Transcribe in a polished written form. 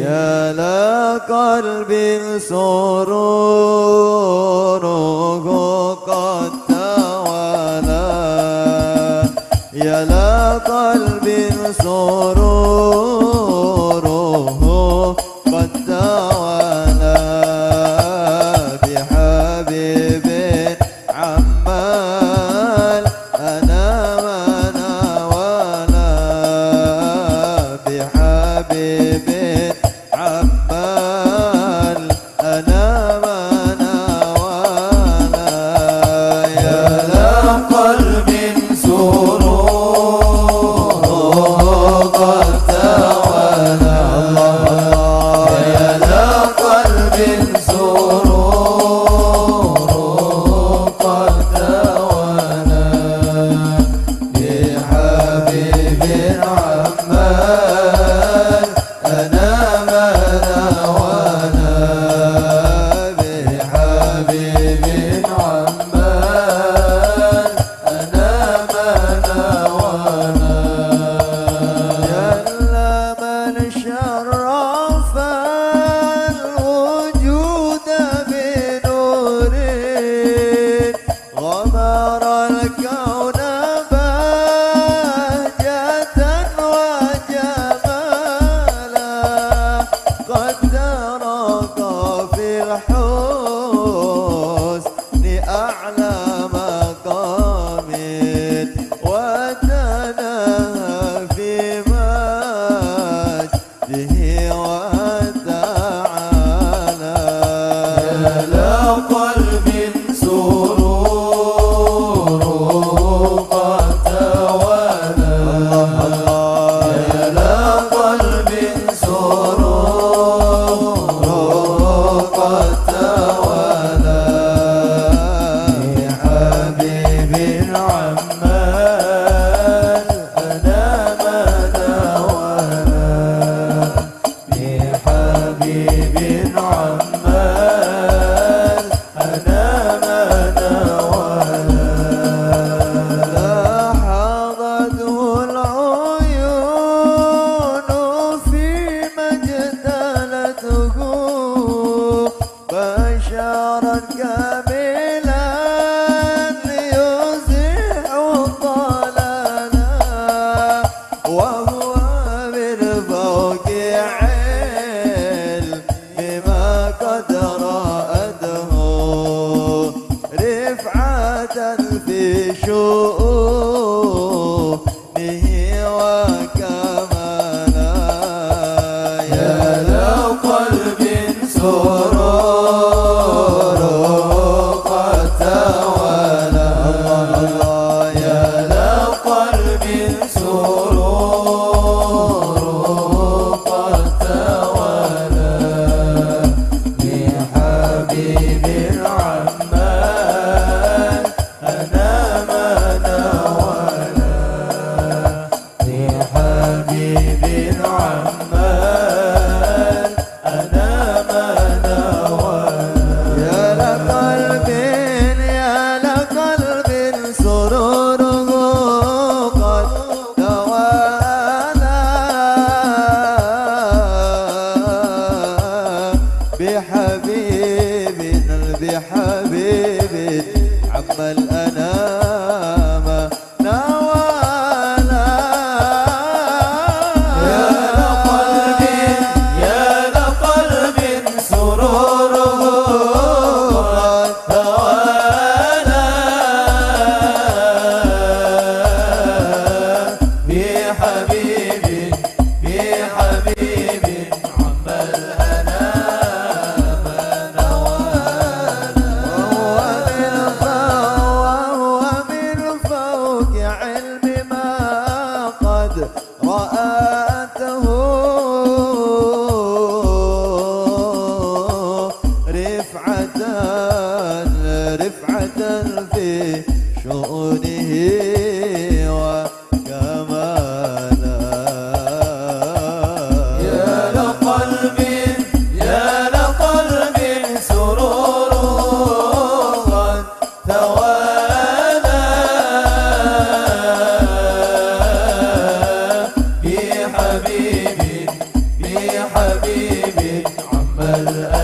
يا لقلب سروره قد توالى يا لقلب سروره قد توالى بحبيب عمال أنام نوالا بحبيب عمال أنام نوالا يا لقلب سروره قد توالى يا لقلب سروره قد توالى بحبيب عمال أنام نوالا بحبيب عمال أنام نوالا جل من شرف الوجود بنور غمر الكون بهجة وجمالا قد ترك في الحسن أعلى مقام وتناهى في مجده وتعالى يا لقلب سروره قد توالى يا لقلب سروره قد توالى بحبيب عمال أنام نوالا بحبيب عمال أنام نوالا لاحظته العيون في مجدلته بشرا كاملا ليزيح الضلالا وهو من فوق علم بما قد رأته رفعة في شؤونه وكمالا يا لقلب سروره قد توالى يا لقلب سروره قد توالى بحبيب عمال أنام نوالا بحبيب عمال أنام نوالا حبيبي عم الأنام